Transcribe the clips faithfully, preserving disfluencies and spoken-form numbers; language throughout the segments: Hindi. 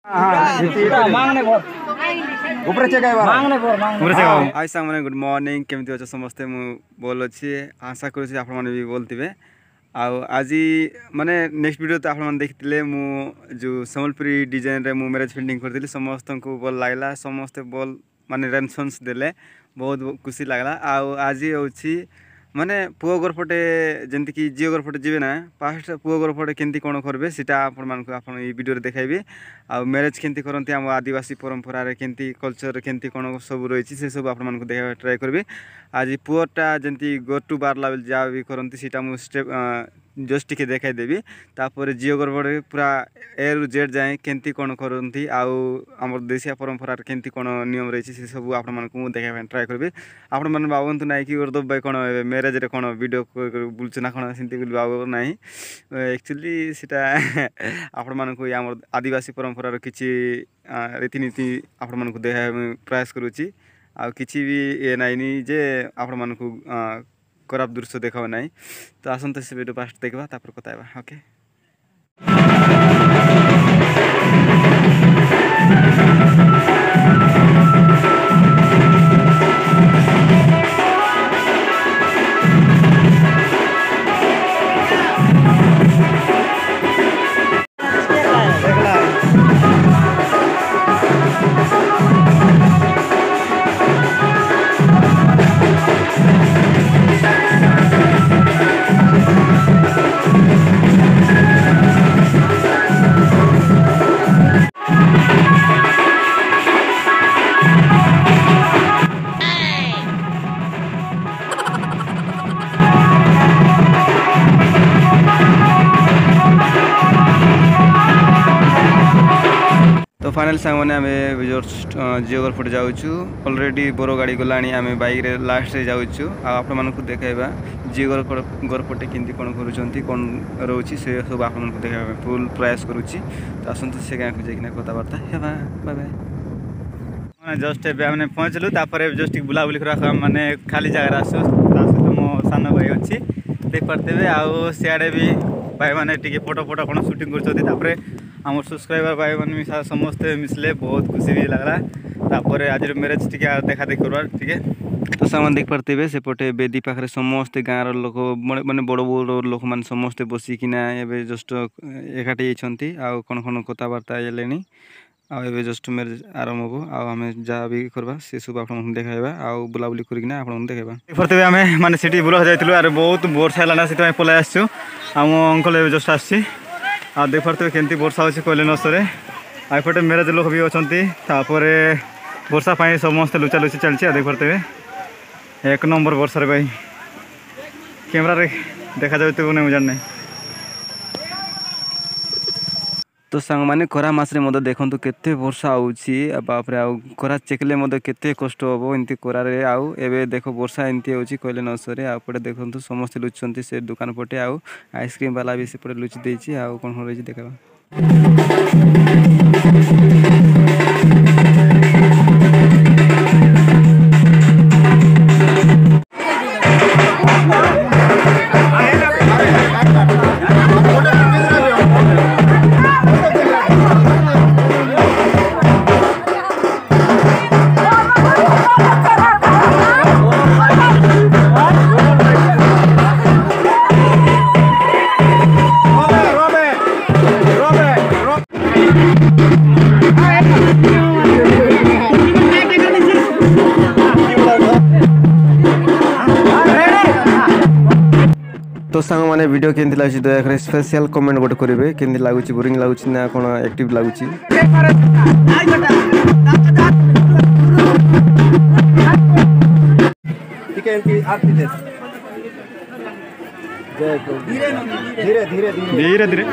हाय सांग मैंने गुड मॉर्निंग केमती अच्छे समस्ते मु बोल अच्छी आशा करुँच आप भी बोलते आउ आज माने नेक्स्ट वीडियो तो आप देखते मु जो सम्बलपुरी डिजाइन रे मु मैरेज पेंटिंग करती समस्त को भल लगला समस्ते भल माने रेस्पॉन्स देले बहुत खुशी लगला आउ आज हूँ माने पुओ घर पटे जमती कि झील घर पटे जी ना फास्ट पुओ घर पटे केमती कौन करेंगे सीटा आप वीडियो देखाइबी आ मैरेज केमती करती आम आदिवासी परंपरा केमती कल्चर केमती कौन सब रही से सब आप देखा ट्राए करी आज पुओटा जमती गो टू बारला जहाँ भी करती सीटा मुझे स्टेप जस्ट टिके देखाई देवी तापर झील घर पटे पूरा ए रु जेड जाए केमती कौन करती आम देशिया परंपरा केमती कौन नियम रही से सब आप देखा ट्राए करी आपण मैंने भावतु ना कि उर्दब भाई कौन मैरेज रे कौन वीडियो बुलचु ना कौन से भाव ना एक्चुअली सीटा आपण मानक आम आदिवासी परंपरार किसी रीतिनीति आपण मानक देखा प्रयास करुच्ची आ किसी भी ये नाइनी जे आपण मानक खराब दृश्य देखा ना तो आसत से वीडियो फास्ट देखा तापर कथा ओके। तो फाइनल सांग मैंने आम जस्ट झील घर पटे जाऊँ ऑलरेडी बोर गाड़ी गला आम बाइक रे लास्ट रे जाऊँ आप देखा झील घर घर पटे केमती कौन कर कौन रोचे से सब आप देखा फुल प्रयास करुच्ची तो आसत से गाँव को जाइना कथबार्ता है बाय बाय जस्ट एम पहुँचलु जस्ट बुलाबुली कर माने खाली जगह आसु सहित मो सान भाई अच्छी देख पारे आउ सियाड़े भी भाई मैंने टी फोटो फोटो कौन शूटिंग कर आम सब्सक्राइबर भाई मैंने समस्ते मिसले बहुत खुशी भी लगला तापर आज मैरेज टी देखा देख करवा ठीक है तो सामान देख पारे सेपटे बेदी पाखे समस्ते गाँव लोक माने बड़ बड़ लोक मैंने समस्ते बसिकिना ए जस्ट एकाठी होती आउ कौन कौन कथबार्ता हेले आए जस्ट मैरेज आरंभ हो आम जहाँ भी करवा से सब आप देखा आउ बुलाबुली करना आप देखा पारे आम मैंने सीटी बुला जाइलु आर बहुत वर्षा है से पलाई आसु आम अंकल जस्ट आसी आ देख पारे केमती वर्षा अच्छे कहले नसरे आईपटे मैरेज लोक भी अच्छा वर्षा पाई समस्ते लुचा लुची चलती देख पारे एक नंबर वर्षा भाई कैमरा रे देखा जाए तो नहीं जान तो सांग मैंने खरा मसरे मत देखु केते वर्षा आउे खरा चेकले केते कष्ट हम एमती खरारे आउ एबे देख वर्षा एमती हो कहले नसरे आपटे देखु समस्ते लुचुंट से दुकान पटे आउ आइसक्रीम वाला भी सेपटे लुचि देछि आउ कौन रही देखा तो सांग मैंने वीडियो केमती लगुच दया स्पेशल कमेंट गोटे करेंगे केमती लगुच बोरिंग लगुच ना कौन एक्टिव लगुच धीरे धीरे धीरे धीरे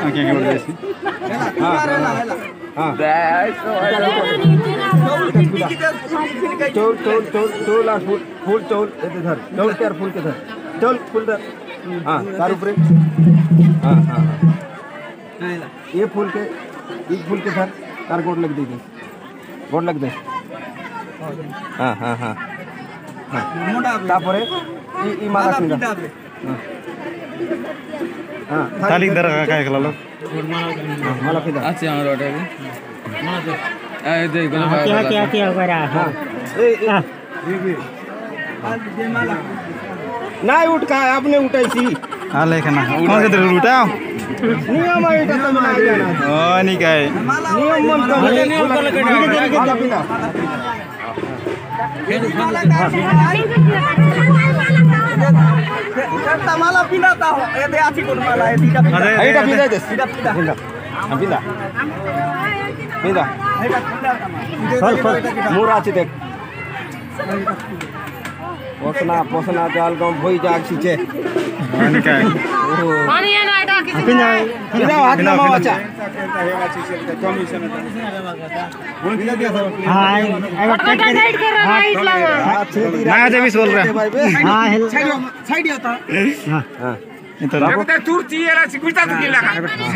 चौल चौल चौल चौल फूल चौल धर चौल के फूल के धर चौल फूल धर हाँ तार ऊपर हाँ हाँ हाँ ये फूल के एक फूल के धर तार गोड़ लग देगी गोड़ लग दे हाँ हाँ हाँ हाँ तापर ये माला पिंदा हाँ थाली दर का काय कला लो माला पिंदा अच्छा हमारा ऑर्डर क्या क्या क्या करा नहीं उठ का आपने उठाई सी हां लेके ना कौन के तेरे उठाओ नियम है इटा तुम नहीं जाना ओ नहीं काय नियम मन का नियम का लगे माला पीना एटा माला पीना ता हो ए दे आसी कोन माला ए दीटा पीना एटा पीना दे सीधा पीना हम पीना पीना चल चल मोरा छी देख पोसना पोसना जाल गम भई जाग सीचे नहीं काय पानी है ना एटा किसी पीना पीना हाथ में माचा हां एटा टाइट कर रहा है इसला ना जब बोल रहा हां साइड साइड होता हां हां इधर लगता तू चीरा सिकुटा तू लगा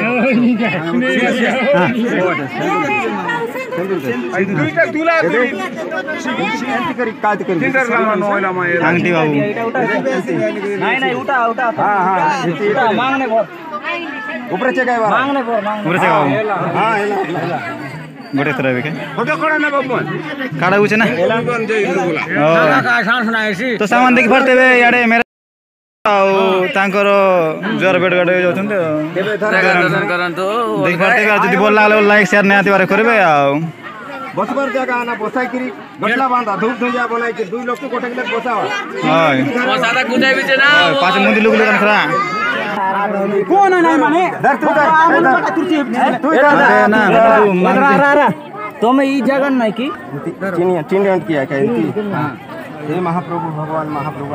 दुईटा तुला एंटी करी काट करी सेंटर लामा नोइला मा आंटी बाबू नहीं नहीं उठा उठा हां हां उठा मांगने बोल ऊपर चेक है बाबा मांगने बोल मांगने पूरे से बाबू हां हेला गोटे तरह के फोटो कोड़ा ना बाबू काड़ा उचे ना बन जाई बोला ओ का आसान सुनाइसी तो सामान देखि फरते बे याडे मेरे आउ तांकर ज्वर बेड गाडे जाउछन दर्शन करंतो देखि फरते बे जदी बोल लागले लाइक शेयर नै आती बारे करबे आउ बसबर जगह आना बसाई करी गटला बांधा धूप धुंजा बनाई के दुई लोग को कोटे के बसावा हाय सादा गुजाई बिचे ना पाँच मुंदी लुक लगन खरा कौन है नहीं माने दर तू दर तू अरे ना रा रा रा तुम ई जगन नहीं की चिनिया चिन्ह किया क्या इनकी हां हे महाप्रभु भगवान महाप्रभु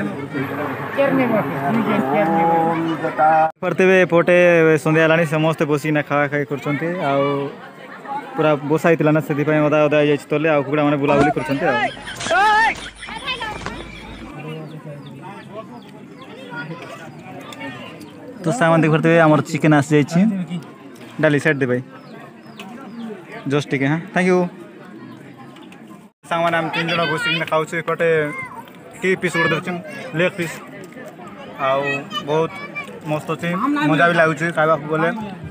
ओम जटा फरते बे पोटे संध्या लानी समस्त बसी ना खा खाई करछन्ते आउ पूरा बोसाई तिला ना सेति पय ओदा ओदा जाय तले आ कुकुडा माने बुला बुली करछन्ते आ तो सामान देख फरते हमर चिकन आस जाय छी डाली सेट दे भाई जस्ट ठीक है हां थैंक यू सामान हम तीन जन बसी ना खाउ छी कोटे की पीस उड़ दछन लेग पीस आउ बहुत मस्त अछि मजा भी लागु छी खाइबा बोले